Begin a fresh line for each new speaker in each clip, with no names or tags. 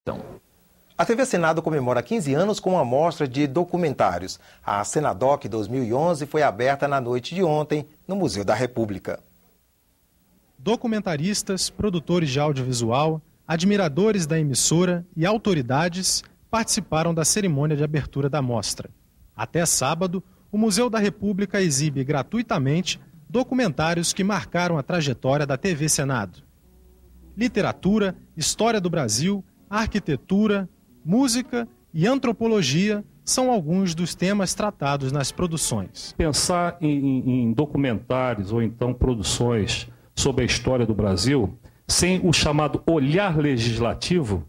A TV Senado comemora 15 anos com uma mostra de documentários. A Senadoc 2011 foi aberta na noite de ontem no Museu da República.
Documentaristas, produtores de audiovisual, admiradores da emissora e autoridades participaram da cerimônia de abertura da mostra. Até sábado, o Museu da República exibe gratuitamente documentários que marcaram a trajetória da TV Senado. Literatura, história do Brasil, arquitetura, música e antropologia são alguns dos temas tratados nas produções.
Pensar em documentários ou então produções sobre a história do Brasil, sem o chamado olhar legislativo,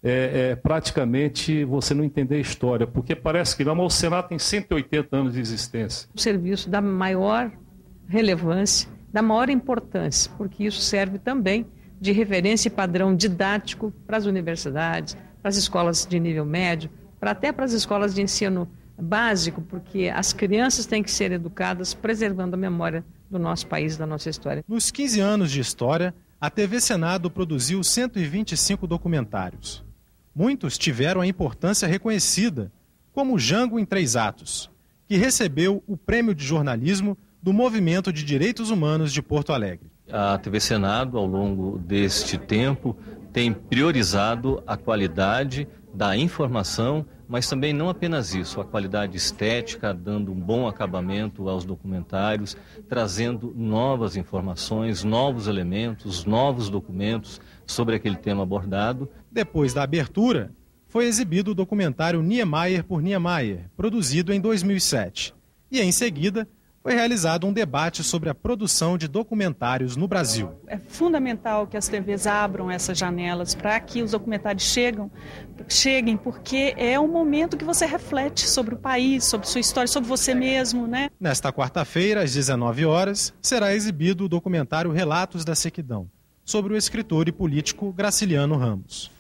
praticamente você não entender a história, porque parece que não, mas o Senado tem 180 anos de existência.
Um serviço da maior relevância, da maior importância, porque isso serve também de referência e padrão didático para as universidades, para as escolas de nível médio, até para as escolas de ensino básico, porque as crianças têm que ser educadas preservando a memória do nosso país, da nossa história.
Nos 15 anos de história, a TV Senado produziu 125 documentários. Muitos tiveram a importância reconhecida, como Jango em 3 Atos, que recebeu o Prêmio de Jornalismo do Movimento de Direitos Humanos de Porto Alegre.
A TV Senado, ao longo deste tempo, tem priorizado a qualidade da informação, mas também não apenas isso, a qualidade estética, dando um bom acabamento aos documentários, trazendo novas informações, novos elementos, novos documentos sobre aquele tema abordado.
Depois da abertura, foi exibido o documentário Niemeyer por Niemeyer, produzido em 2007. E em seguida, foi realizado um debate sobre a produção de documentários no Brasil.
É fundamental que as TVs abram essas janelas para que os documentários cheguem, porque é um momento que você reflete sobre o país, sobre sua história, sobre você mesmo, né?
Nesta quarta-feira, às 19 horas, será exibido o documentário Relatos da Sequidão, sobre o escritor e político Graciliano Ramos.